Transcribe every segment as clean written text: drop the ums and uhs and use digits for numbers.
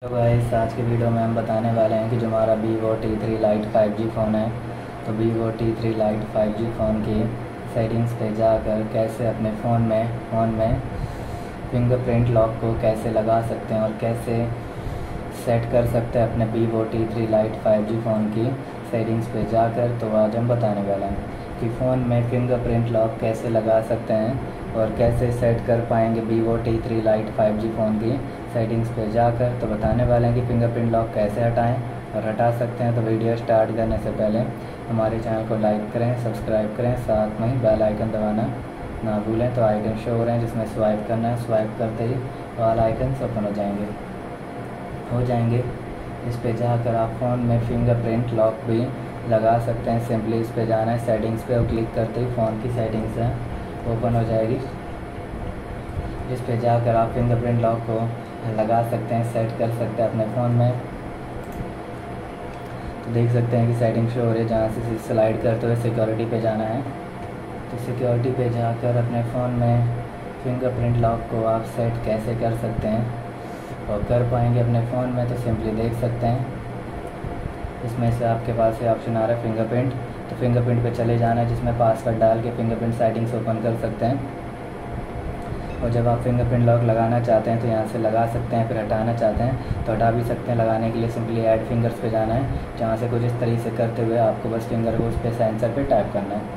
तो गाइस आज की वीडियो में हम बताने वाले हैं कि जो हमारा Vivo T3 Lite 5G phone है, तो Vivo T3 Lite 5G phone की सेटिंग्स पे जाकर कैसे अपने फ़ोन में फिंगरप्रिंट लॉक को कैसे लगा सकते हैं और कैसे सेट कर सकते हैं अपने Vivo T3 Lite 5G phone की सेटिंग्स पे जाकर। तो आज हम बताने वाले हैं कि फ़ोन में फिंगरप्रिंट लॉक कैसे लगा सकते हैं और कैसे सेट कर पाएंगे Vivo T3 Lite 5G phone की सेटिंग्स पे जाकर। तो बताने वाले हैं कि फिंगरप्रिंट लॉक कैसे हटाएं और हटा सकते हैं। तो वीडियो स्टार्ट करने से पहले हमारे चैनल को लाइक करें, सब्सक्राइब करें, साथ में ही बेल आइकन दबाना ना भूलें। तो आइकन शो हो रहे हैं जिसमें स्वाइप करना है, स्वाइप करते ही ऑल आइकन्स ओपन हो जाएंगे। इस पे जाकर आप फ़ोन में फिंगरप्रिंट लॉक भी लगा सकते हैं। सिंपली इस पे जाना है, सेटिंग्स पे और क्लिक करते ही फ़ोन की सेटिंग्स है ओपन हो जाएगी। इस पे जाकर आप फिंगरप्रिंट लॉक को लगा सकते हैं, सेट कर सकते हैं अपने फ़ोन में। तो देख सकते हैं कि सेटिंग शो हो रही है, जहाँ से स्लाइड करते हुए सिक्योरिटी पे जाना है। तो सिक्योरिटी पे जाकर अपने फ़ोन में फिंगरप्रिंट लॉक को आप सेट कैसे कर सकते हैं और कर पाएंगे अपने फ़ोन में। तो सिंपली देख सकते हैं इसमें से आपके पास ये ऑप्शन आ रहा है फिंगरप्रिंट। तो फिंगरप्रिंट पे चले जाना है, जिसमें पासवर्ड डाल के फिंगरप्रिंट सेटिंग्स ओपन कर सकते हैं। और जब आप फिंगरप्रिंट लॉक लगाना चाहते हैं तो यहाँ से लगा सकते हैं, फिर हटाना चाहते हैं तो हटा भी सकते हैं। लगाने के लिए सिंपली ऐड फिंगर्स पे जाना है, जहाँ से कुछ इस तरीके से करते हुए आपको बस फिंगर को उस पर सेंसर पे टैप करना है।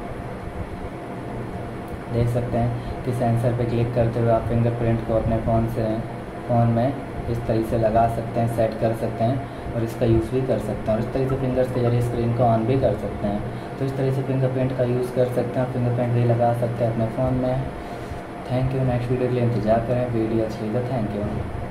देख सकते हैं कि सेंसर पे क्लिक करते हुए आप फिंगरप्रिंट को अपने फ़ोन में इस तरीके से लगा सकते हैं, सेट कर सकते हैं और इसका यूज़ भी कर सकते हैं। और इस तरीके से फिंगर्स के जरिए स्क्रीन को ऑन भी कर सकते हैं। तो इस तरीके से फिंगरप्रिंट का यूज़ कर सकते हैं, फिंगरप्रिंट भी लगा सकते हैं अपने फ़ोन में। Thank you. नेक्स्ट वीडियो के लिए इंतज़ार करें। वीडियो अच्छी लगी तो थैंक यू।